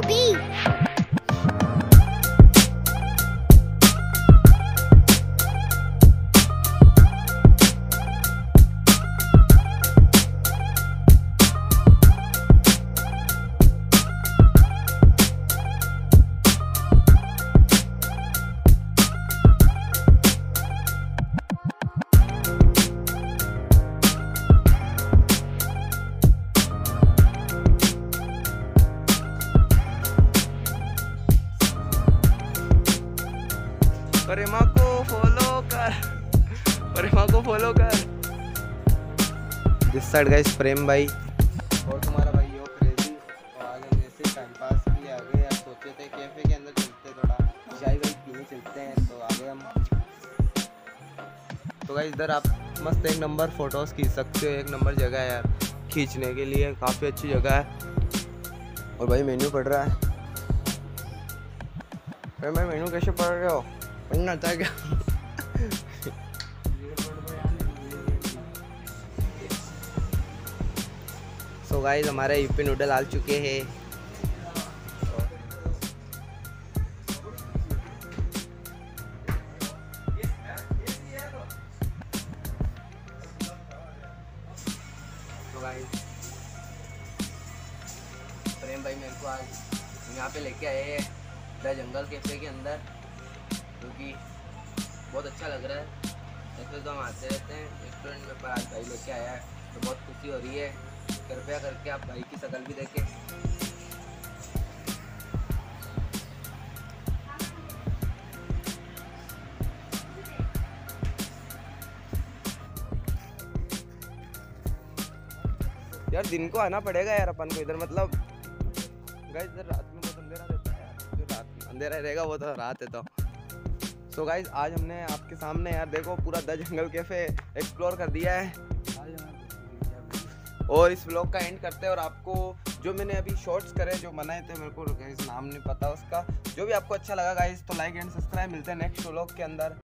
be? प्रेमा को follow कर, प्रेमा को फॉलो कर। दिस साइड गाइस प्रेम भाई और तुम्हारा भाई यो क्रेजी। और आज हम ऐसे टाइम पास के लिए आ गए। यार सोचे थे कैफे के अंदर चलते, थोड़ा चाय वाय पीने चलते हैं, तो आ गए हम। तो गाइस इधर आप मस्त एक नंबर फोटोज खींच सकते हो। एक नंबर जगह है यार खींचने के लिए, काफ़ी अच्छी जगह है। और भाई मेन्यू पढ़ रहा है। भाई मेन्यू कैसे पढ़ रहे हो? पढ़ना आता है क्या? सो गाइस हमारे यूपी नूडल आ चुके हैं। तो गाइस प्रेम भाई मेरे को आज यहाँ पे लेके आए हैं द जंगल कैफे के अंदर, क्योंकि बहुत अच्छा लग रहा है। ऐसे तो हम आते रहते हैं रेस्टोरेंट में, पर आज भाई लेके आया है तो बहुत खुशी हो रही है। कृपया करके आप भाई की शक्ल भी देखें। यार दिन को आना पड़ेगा यार अपन को इधर, मतलब गाइस इधर रात में बहुत अंधेरा रहता है यार। जो रात में अंधेरा रहेगा वो तो रात है। तो सो गाइस आज हमने आपके सामने यार देखो पूरा द जंगल कैफे एक्सप्लोर कर दिया है। और इस व्लॉग का एंड करते हैं। और आपको जो मैंने अभी शॉर्ट्स करे जो बनाए थे, मेरे को गाइस नाम नहीं पता उसका, जो भी आपको अच्छा लगा गाइस तो लाइक एंड सब्सक्राइब। मिलते हैं नेक्स्ट व्लॉग के अंदर।